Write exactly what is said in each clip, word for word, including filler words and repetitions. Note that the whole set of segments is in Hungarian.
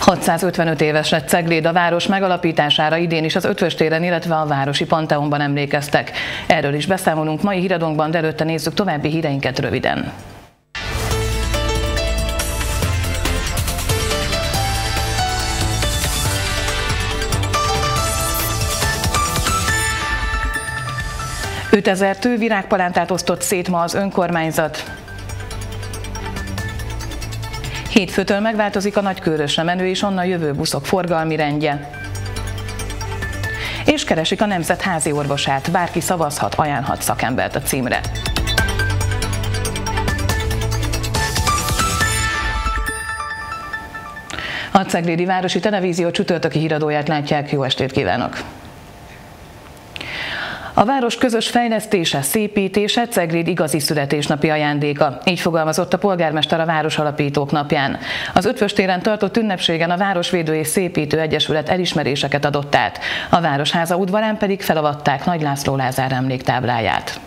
hatszázötvenöt éves lett Cegléd, a város megalapítására idén is az Eötvös téren, illetve a városi Panteonban emlékeztek. Erről is beszámolunk mai híradónkban, de előtte nézzük további híreinket röviden. ötezer tő virágpalántát osztott szét ma az önkormányzat. Hétfőtől megváltozik a Nagykőrösre menő és onnan jövő buszok forgalmi rendje. És keresik a nemzet házi orvosát, bárki szavazhat, ajánlhat szakembert a címre. A Ceglédi Városi Televízió csütörtöki híradóját látják, jó estét kívánok! A város közös fejlesztése, szépítése Cegléd igazi születésnapi ajándéka. Így fogalmazott a polgármester a Városalapítók napján. Az Eötvös téren tartott ünnepségen a Városvédő és Szépítő Egyesület elismeréseket adott át. A Városháza udvarán pedig felavatták Nagy László Lázár emléktábláját.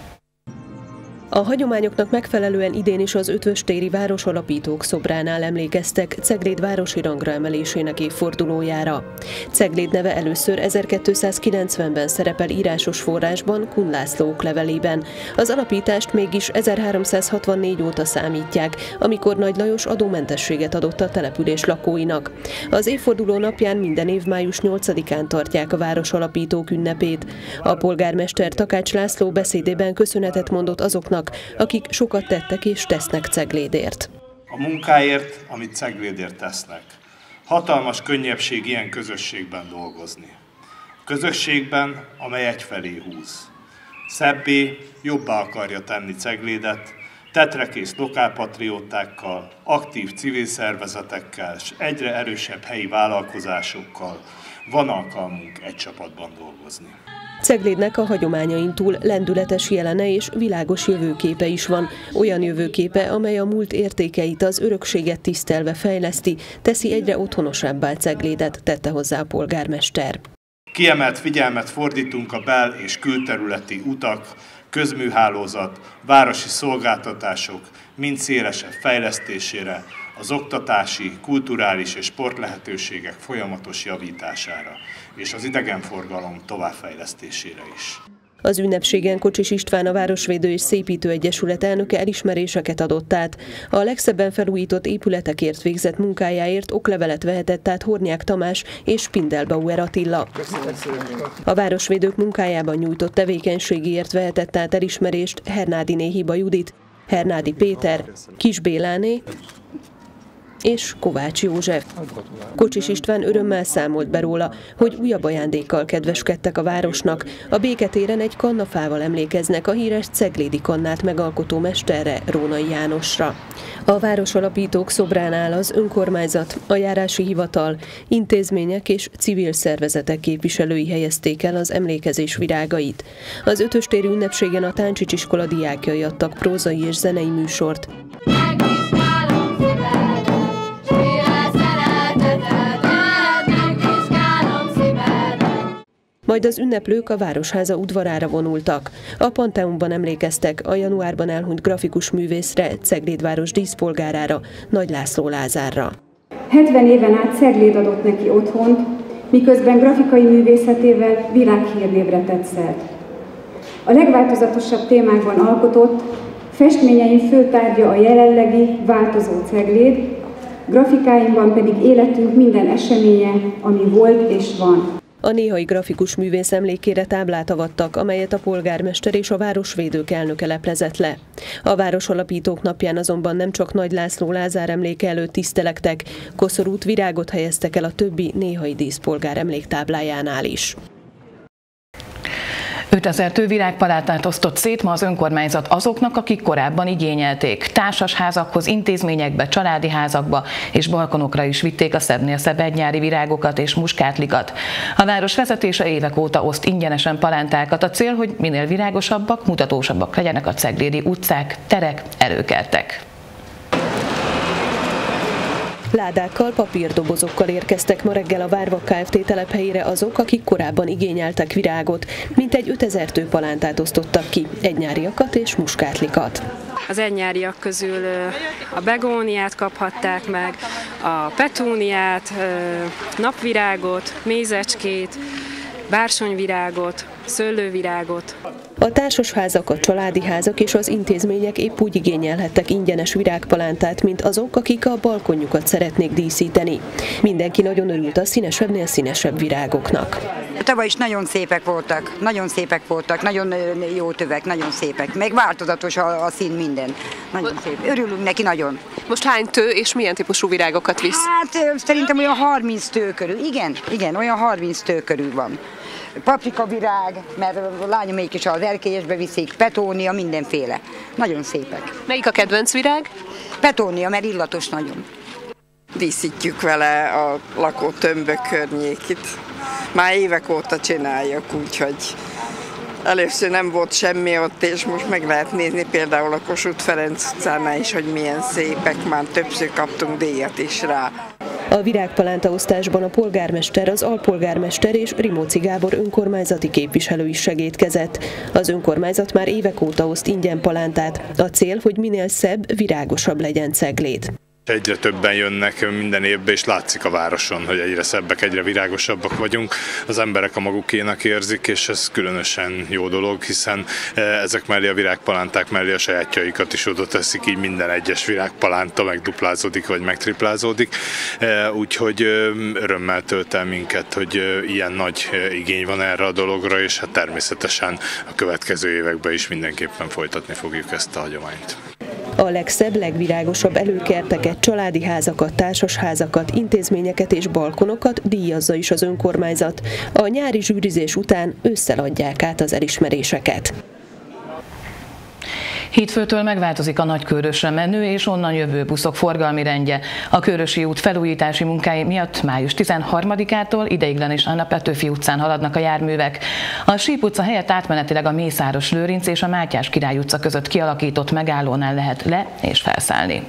A hagyományoknak megfelelően idén is az Eötvös téri Városalapítók szobránál emlékeztek Cegléd városi rangra emelésének évfordulójára. Cegléd neve először ezerkétszázkilencvenben szerepel írásos forrásban, Kun László oklevelében. Az alapítást mégis ezerháromszázhatvannégy óta számítják, amikor Nagy Lajos adómentességet adott a település lakóinak. Az évforduló napján minden év május nyolcadikán tartják a Városalapítók ünnepét. A polgármester Takács László beszédében köszönetet mondott azoknak, akik sokat tettek és tesznek Ceglédért. A munkáért, amit Ceglédért tesznek. Hatalmas könnyebbség ilyen közösségben dolgozni. Közösségben, amely egyfelé húz. Szebbé, jobbá akarja tenni Ceglédet, tetrekész lokálpatriótákkal, aktív civil szervezetekkel és egyre erősebb helyi vállalkozásokkal van alkalmunk egy csapatban dolgozni. Ceglédnek a hagyományain túl lendületes jelene és világos jövőképe is van. Olyan jövőképe, amely a múlt értékeit, az örökséget tisztelve fejleszti, teszi egyre otthonosabbá Ceglédet, tette hozzá a polgármester. Kiemelt figyelmet fordítunk a bel- és külterületi utak, közműhálózat, városi szolgáltatások mind szélesebb fejlesztésére, az oktatási, kulturális és sportlehetőségek folyamatos javítására és az idegenforgalom továbbfejlesztésére is. Az ünnepségen Kocsis István, a Városvédő és Szépítő Egyesület elnöke elismeréseket adott át. A legszebben felújított épületekért végzett munkájáért oklevelet vehetett át Hornyák Tamás és Spindelbauer Attila. A Városvédők munkájában nyújtott tevékenységéért vehetett át elismerést Hernádiné Hiba Judit, Hernádi Péter, Kis Béláné és Kovács József. Kocsis István örömmel számolt be róla, hogy újabb ajándékkal kedveskedtek a városnak. A Béketéren egy kannafával emlékeznek a híres ceglédi kannát megalkotó mesterre, Rónai Jánosra. A Városalapítók szobránál az önkormányzat, a járási hivatal, intézmények és civil szervezetek képviselői helyezték el az emlékezés virágait. Az Eötvös téri ünnepségen a Táncsics iskola diákjai adtak prózai és zenei műsort. Majd az ünneplők a Városháza udvarára vonultak. A Panteonban emlékeztek a januárban elhunyt grafikus művészre, Cegléd város díszpolgárára, Nagy László Lázárra. hetven éven át Cegléd adott neki otthont, miközben grafikai művészetével világhírnévre tett szert. A legváltozatosabb témákban alkotott, festményeim fő tárgya a jelenlegi, változó Cegléd, grafikáimban pedig életünk minden eseménye, ami volt és van. A néhai grafikus művész emlékére táblát avattak, amelyet a polgármester és a Városvédők elnöke leplezett le. A Városalapítók napján azonban nem csak Nagy László Lázár emléke előtt tisztelektek, koszorút, virágot helyeztek el a többi néhai díszpolgár emléktáblájánál is. ötezer tő virágpalántát osztott szét ma az önkormányzat azoknak, akik korábban igényelték. Társasházakhoz, intézményekbe, családi házakba és balkonokra is vitték a szebbnél szebb egynyári virágokat és muskátlikat. A város vezetése évek óta oszt ingyenesen palántákat. A cél, hogy minél virágosabbak, mutatósabbak legyenek a ceglédi utcák, terek, előkertek. Ládákkal, papírdobozokkal érkeztek ma reggel a Várvak Kft. Telephelyére azok, akik korábban igényeltek virágot. Mintegy ötezer tő palántát osztottak ki, egynyáriakat és muskátlikat. Az egynyáriak közül a begóniát kaphatták meg, a petúniát, napvirágot, mézecskét, bársonyvirágot, szőlővirágot. A társasházak, a családi házak és az intézmények épp úgy igényelhettek ingyenes virágpalántát, mint azok, akik a balkonjukat szeretnék díszíteni. Mindenki nagyon örült a színesebbnél színesebb virágoknak. Tavaly is nagyon szépek voltak, nagyon szépek voltak, nagyon jó tövek, nagyon szépek. Meg változatos a, a szín, minden. Nagyon szép. Örülünk neki nagyon. Most hány tő és milyen típusú virágokat visz? Hát szerintem olyan harminc tő körül. Igen, igen, olyan harminc tő körül van. Paprikavirág, mert a lányom még is az erkélyesbe viszik, petónia, mindenféle. Nagyon szépek. Melyik a kedvenc virág? Petónia, mert illatos nagyon. Díszítjük vele a lakótömbök környékét. Már évek óta csináljuk, úgyhogy először nem volt semmi ott, és most meg lehet nézni például a Kossuth Ferenc utcánál is, hogy milyen szépek, már többször kaptunk díjat is rá. A virágpalántaosztásban a polgármester, az alpolgármester és Rimóci Gábor önkormányzati képviselő is segédkezett. Az önkormányzat már évek óta oszt ingyen palántát. A cél, hogy minél szebb, virágosabb legyen Cegléd. Egyre többen jönnek minden évben, és látszik a városon, hogy egyre szebbek, egyre virágosabbak vagyunk. Az emberek a magukénak érzik, és ez különösen jó dolog, hiszen ezek mellé a virágpalánták mellé a sajátjaikat is oda teszik, így minden egyes virágpalánta megduplázódik, vagy megtriplázódik. Úgyhogy örömmel tölt el minket, hogy ilyen nagy igény van erre a dologra, és hát természetesen a következő években is mindenképpen folytatni fogjuk ezt a hagyományt. A legszebb, legvirágosabb előkerteket, családi házakat, társasházakat, intézményeket és balkonokat díjazza is az önkormányzat. A nyári zsűrizés után ősszel adják át az elismeréseket. Hétfőtől megváltozik a Nagykőrösre menő és onnan jövő buszok forgalmi rendje. A Körösi út felújítási munkái miatt május tizenharmadikától ideiglenes a Petőfi utcán haladnak a járművek. A Síp utca helyett átmenetileg a Mészáros Lőrinc és a Mátyás Király utca között kialakított megállónál lehet le- és felszállni.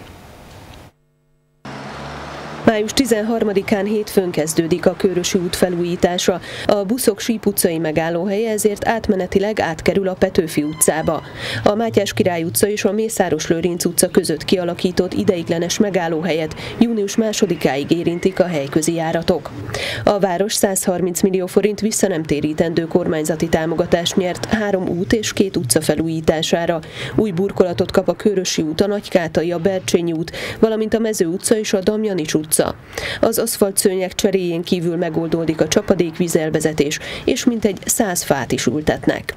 május tizenharmadikán hétfőn kezdődik a Körösi út felújítása. A buszok Síp utcai megállóhelye ezért átmenetileg átkerül a Petőfi utcába. A Mátyás Király utca és a Mészáros Lőrinc utca között kialakított ideiglenes megállóhelyet június másodikáig érintik a helyközi járatok. A város százharminc millió forint visszanemtérítendő kormányzati támogatást nyert három út és két utca felújítására. Új burkolatot kap a Körösi út, a Nagykátai, a Bercsényi út, valamint a Mező utca és a Damjanics utca. Az aszfaltszőnyeg cseréjén kívül megoldódik a csapadékvízelvezetés, és mintegy száz fát is ültetnek.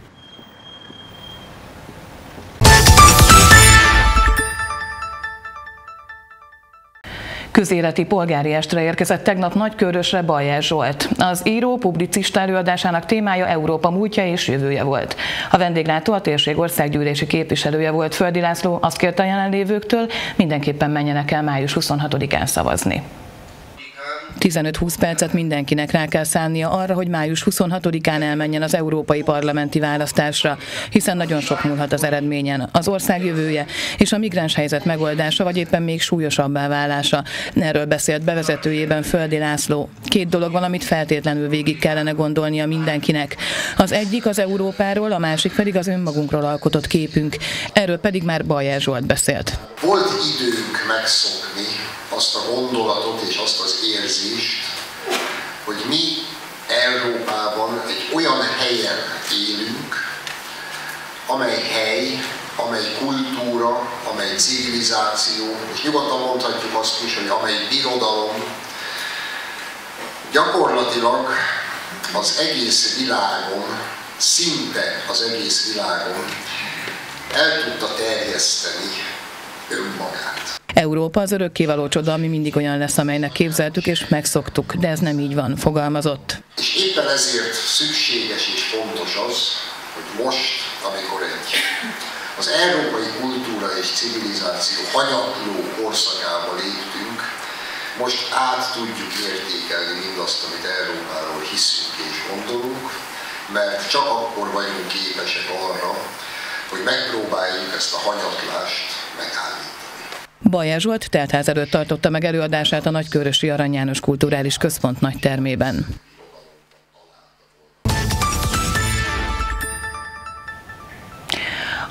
Közéleti polgári estre érkezett tegnap Nagykőrösre Baljás Zsolt. Az író publicista előadásának témája Európa múltja és jövője volt. A vendéglátó a térség országgyűlési képviselője volt, Földi László, azt kérte a jelenlévőktől, mindenképpen menjenek el május huszonhatodikán szavazni. tizenöt-húsz percet mindenkinek rá kell szánnia arra, hogy május huszonhatodikán elmenjen az európai parlamenti választásra, hiszen nagyon sok múlhat az eredményen. Az ország jövője és a migráns helyzet megoldása, vagy éppen még súlyosabbá válása. Erről beszélt bevezetőjében Földi László. Két dolog van, amit feltétlenül végig kellene gondolnia mindenkinek. Az egyik az Európáról, a másik pedig az önmagunkról alkotott képünk. Erről pedig már Baljás Zsolt beszélt. Volt időnk megszokni azt a gondolatot és azt az érzést, hogy mi Európában egy olyan helyen élünk, amely hely, amely kultúra, amely civilizáció, és nyugodtan mondhatjuk azt is, hogy amely birodalom gyakorlatilag az egész világon, szinte az egész világon el tudta terjeszteni önmagát. Európa az örökkévaló csoda, ami mindig olyan lesz, amelynek képzeltük és megszoktuk, de ez nem így van, fogalmazott. És éppen ezért szükséges és fontos az, hogy most, amikor egy az európai kultúra és civilizáció hanyatló korszakába léptünk, most át tudjuk értékelni mindazt, amit Európáról hiszünk és gondolunk, mert csak akkor vagyunk képesek arra, hogy megpróbáljuk ezt a hanyatlást megállítani. Baljás Zsolt teltház előtt tartotta meg előadását a Nagykőrösi Arany János Kulturális Központ nagytermében.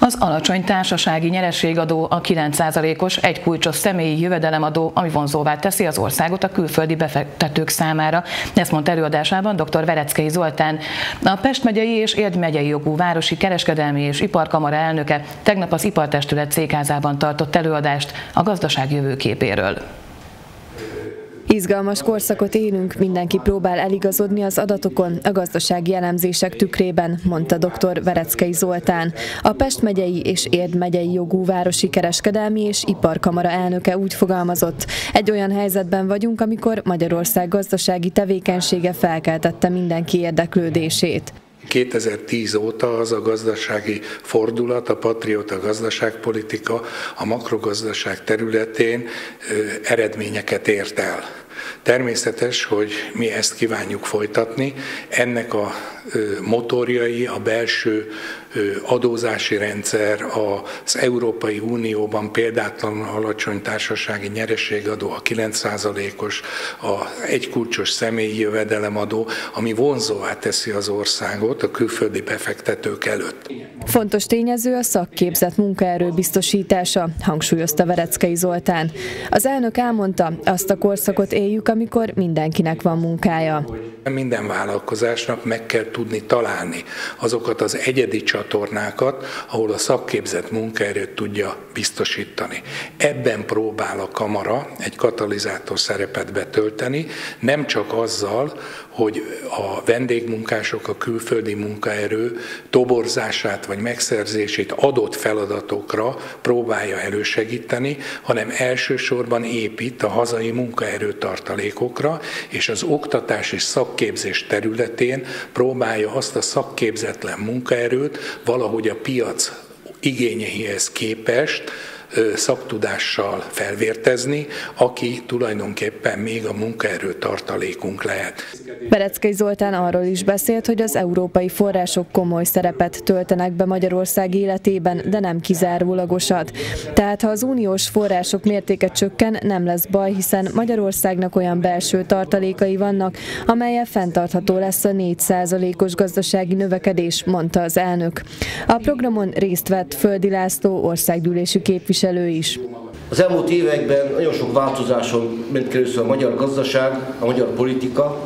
Az alacsony társasági nyereségadó, a kilenc százalékos egykulcsos személyi jövedelemadó, ami vonzóvá teszi az országot a külföldi befektetők számára. Ezt mondta előadásában dr. Vereckei Zoltán, a Pest megyei és Érd megyei jogú városi kereskedelmi és iparkamara elnöke tegnap az Ipartestület székházában tartott előadást a gazdaság jövőképéről. Izgalmas korszakot élünk, mindenki próbál eligazodni az adatokon, a gazdasági elemzések tükrében, mondta dr. Vereckei Zoltán. A Pest megyei és Érd megyei jogú városi kereskedelmi és iparkamara elnöke úgy fogalmazott: egy olyan helyzetben vagyunk, amikor Magyarország gazdasági tevékenysége felkeltette mindenki érdeklődését. kétezer-tíz óta az a gazdasági fordulat, a patrióta gazdaságpolitika a makrogazdaság területén eredményeket ért el. Természetes, hogy mi ezt kívánjuk folytatni. Ennek a motorjai a belső adózási rendszer, az Európai Unióban példátlanul alacsony társasági nyereségadó, a kilenc százalékos, az egykulcsos személyi jövedelemadó, ami vonzóvá teszi az országot a külföldi befektetők előtt. Fontos tényező a szakképzett munkaerő biztosítása, hangsúlyozta Vereckei Zoltán. Az elnök elmondta, azt a korszakot éljük, amikor mindenkinek van munkája. Minden vállalkozásnak meg kell tudni találni azokat az egyedi csatornákat, ahol a szakképzett munkaerőt tudja biztosítani. Ebben próbál a kamara egy katalizátor szerepet betölteni, nem csak azzal, hogy a vendégmunkások, a külföldi munkaerő toborzását vagy megszerzését adott feladatokra próbálja elősegíteni, hanem elsősorban épít a hazai munkaerőtartalékokra, és az oktatás és szakképzés területén próbálja azt a szakképzetlen munkaerőt valahogy a piac igényeihez képest szaktudással felvértezni, aki tulajdonképpen még a munkaerő tartalékunk lehet. Vereckei Zoltán arról is beszélt, hogy az európai források komoly szerepet töltenek be Magyarország életében, de nem kizárólagosat. Tehát ha az uniós források mértéke csökken, nem lesz baj, hiszen Magyarországnak olyan belső tartalékai vannak, amellyel fenntartható lesz a négy százalékos gazdasági növekedés, mondta az elnök. A programon részt vett Földi László országgyűlési képviselő is. Az elmúlt években nagyon sok változáson ment keresztül a magyar gazdaság, a magyar politika,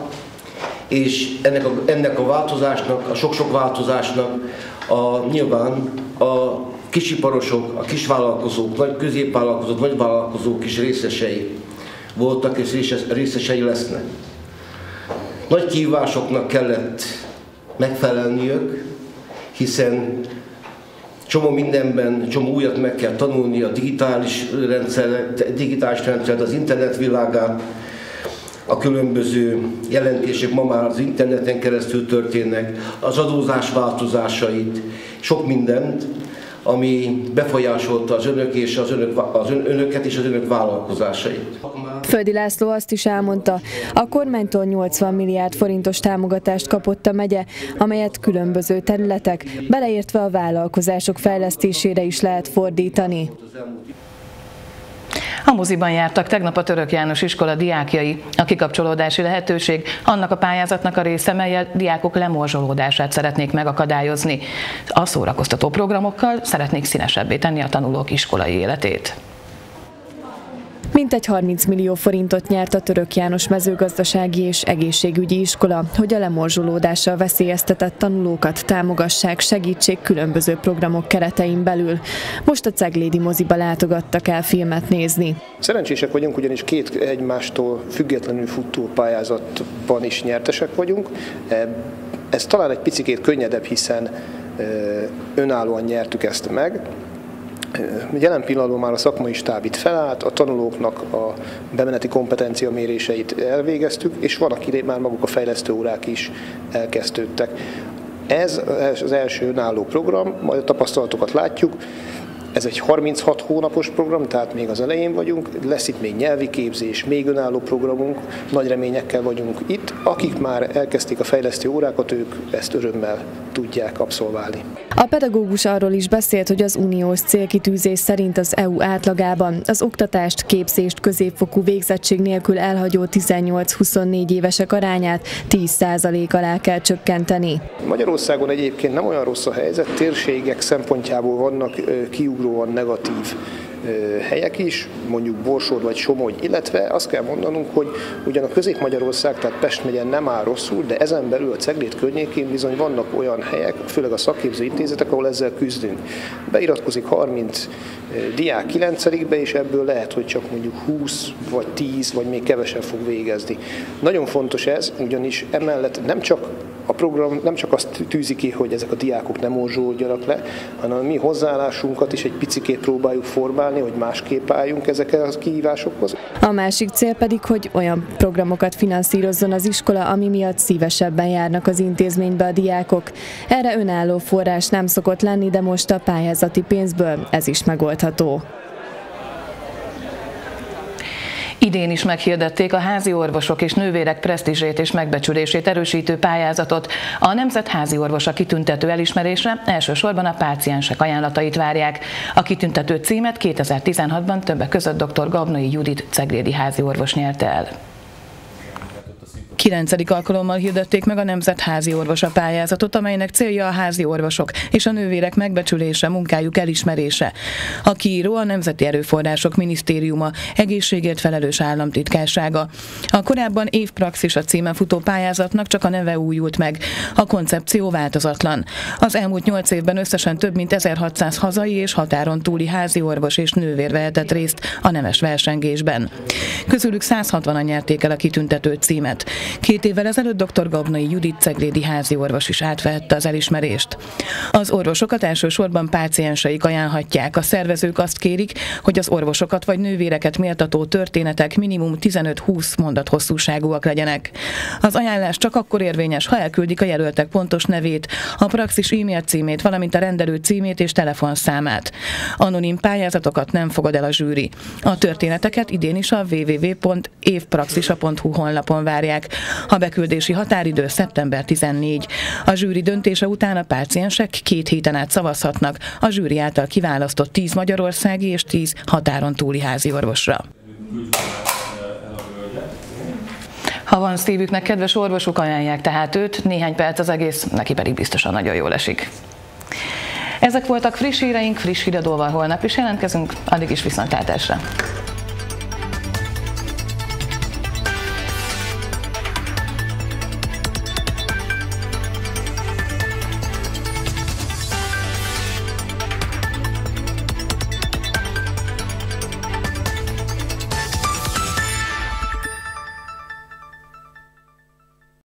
és ennek a, ennek a változásnak, a sok-sok változásnak a, nyilván a kisiparosok, a kisvállalkozók, nagy középvállalkozók, nagyvállalkozók is részesei voltak, és részesei lesznek. Nagy kihívásoknak kellett megfelelniük, hiszen csomó mindenben, csomó újat meg kell tanulni, a digitális rendszert, digitális rendszert, az internet világát, a különböző jelentések ma már az interneten keresztül történnek, az adózás változásait, sok mindent, ami befolyásolta az önök és az önök, az ön, önöket és az önök vállalkozásait. Földi László azt is elmondta, a kormánytól nyolcvan milliárd forintos támogatást kapott a megye, amelyet különböző területek, beleértve a vállalkozások fejlesztésére is lehet fordítani. A moziban jártak tegnap a Török János iskola diákjai. A kikapcsolódási lehetőség annak a pályázatnak a része, melyel diákok lemorzsolódását szeretnék megakadályozni. A szórakoztató programokkal szeretnék színesebbé tenni a tanulók iskolai életét. Mintegy harminc millió forintot nyert a Török János mezőgazdasági és egészségügyi iskola, hogy a lemorzsolódással veszélyeztetett tanulókat támogassák, segítsék különböző programok keretein belül. Most a Ceglédi moziba látogattak el filmet nézni. Szerencsések vagyunk, ugyanis két egymástól függetlenül futó pályázatban is nyertesek vagyunk. Ez talán egy picikét könnyedebb, hiszen önállóan nyertük ezt meg. Jelen pillanatban már a szakmai stáb itt felállt, a tanulóknak a bemeneti kompetencia méréseit elvégeztük, és van, akire már maguk a fejlesztő órák is elkezdődtek. Ez az első önálló program, majd a tapasztalatokat látjuk. Ez egy harminchat hónapos program, tehát még az elején vagyunk, lesz itt még nyelvi képzés, még önálló programunk, nagy reményekkel vagyunk itt. Akik már elkezdték a fejlesztő órákat, ők ezt örömmel tudják abszolválni. A pedagógus arról is beszélt, hogy az uniós célkitűzés szerint az é u átlagában az oktatást, képzést, középfokú végzettség nélkül elhagyó tizennyolc-huszonnégy évesek arányát tíz százalék alá kell csökkenteni. Magyarországon egyébként nem olyan rossz a helyzet, térségek szempontjából vannak kiugróan negatív helyek is, mondjuk Borsod vagy Somogy, illetve azt kell mondanunk, hogy ugyan a Közép-Magyarország, tehát Pest megye nem áll rosszul, de ezen belül a Cegléd környékén bizony vannak olyan helyek, főleg a szakképző intézetek, ahol ezzel küzdünk. Beiratkozik harminc diák kilencedikbe, és ebből lehet, hogy csak mondjuk húsz vagy tíz, vagy még kevesebb fog végezni. Nagyon fontos ez, ugyanis emellett nem csak a program nem csak azt tűzi ki, hogy ezek a diákok nem morzsolódjanak le, hanem a mi hozzáállásunkat is egy picikét próbáljuk formálni, hogy másképp álljunk ezekhez a kihívásokhoz. A másik cél pedig, hogy olyan programokat finanszírozzon az iskola, ami miatt szívesebben járnak az intézménybe a diákok. Erre önálló forrás nem szokott lenni, de most a pályázati pénzből ez is megoldható. Idén is meghirdették a házi orvosok és nővérek presztízsét és megbecsülését erősítő pályázatot. A nemzet házi orvosa kitüntető elismerésre elsősorban a páciensek ajánlatait várják. A kitüntető címet kétezer-tizenhatban többek között dr. Gabnai Judit ceglédi házi orvos nyerte el. Kilencedik alkalommal hirdették meg a nemzet házi orvosa pályázatot, amelynek célja a házi orvosok és a nővérek megbecsülése, munkájuk elismerése. A kiíró a Nemzeti Erőforrások Minisztériuma, egészségért felelős államtitkársága. A korábban évpraxis a címen futó pályázatnak csak a neve újult meg. A koncepció változatlan. Az elmúlt nyolc évben összesen több mint ezerhatszáz hazai és határon túli házi orvos és nővér vehetett részt a nemes versengésben. Közülük száz hatvanan nyerték el a kitüntető címet. Két évvel ezelőtt dr. Gabnai Judit ceglédi házi orvos is átvehette az elismerést. Az orvosokat elsősorban pácienseik ajánlhatják. A szervezők azt kérik, hogy az orvosokat vagy nővéreket méltató történetek minimum tizenöt-húsz mondat hosszúságúak legyenek. Az ajánlás csak akkor érvényes, ha elküldik a jelöltek pontos nevét, a praxis e-mail címét, valamint a rendelő címét és telefonszámát. Anonim pályázatokat nem fogad el a zsűri. A történeteket idén is a double-u double-u double-u pont évpraxisa pont hu honlapon várják. A beküldési határidő szeptember tizennégy. A zsűri döntése után a páciensek két héten át szavazhatnak a zsűri által kiválasztott tíz magyarországi és tíz határon túli házi orvosra. Ha van szívüknek kedves orvosuk, ajánlják tehát őt, néhány perc az egész, neki pedig biztosan nagyon jól esik. Ezek voltak friss híreink, friss híradóval holnap is jelentkezünk, addig is viszontlátásra.